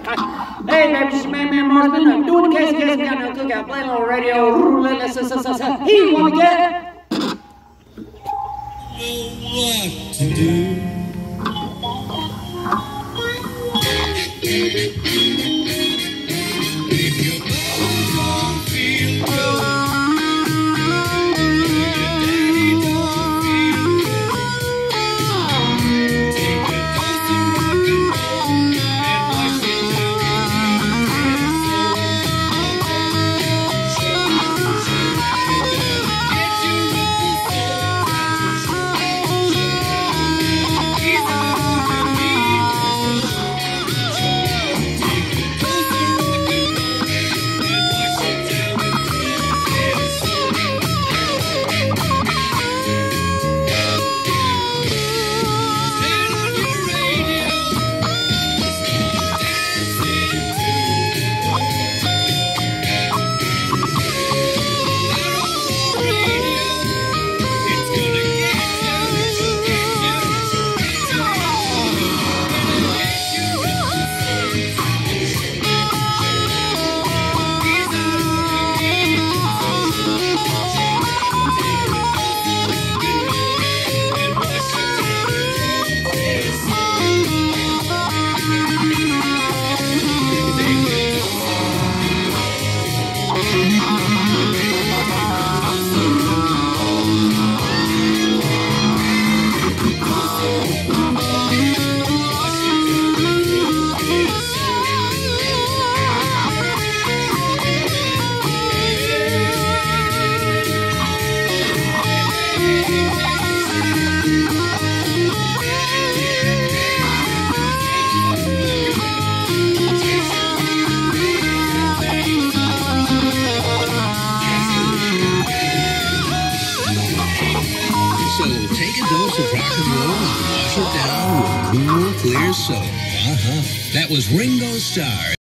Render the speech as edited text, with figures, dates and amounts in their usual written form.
Hey, baby, it's man, Marsman. I'm doing the case, we got no cookout, playing on the radio. Hey, want to get? What to do? If your bones don't feel good, your daddy don't feel good, take a dose of rock and roll and wash it down with soul. Get your own soul. He's out to be. Take a dose of rock and roll and wash it down with soul. Stand on your radio, dancing to that old radio. It's gonna get you, get you, get you. Get your own soul. He's out to be. And wash it down with soul. So take a dose of rock and roll and wash it down with cool, clear soap. That was Ringo Starr.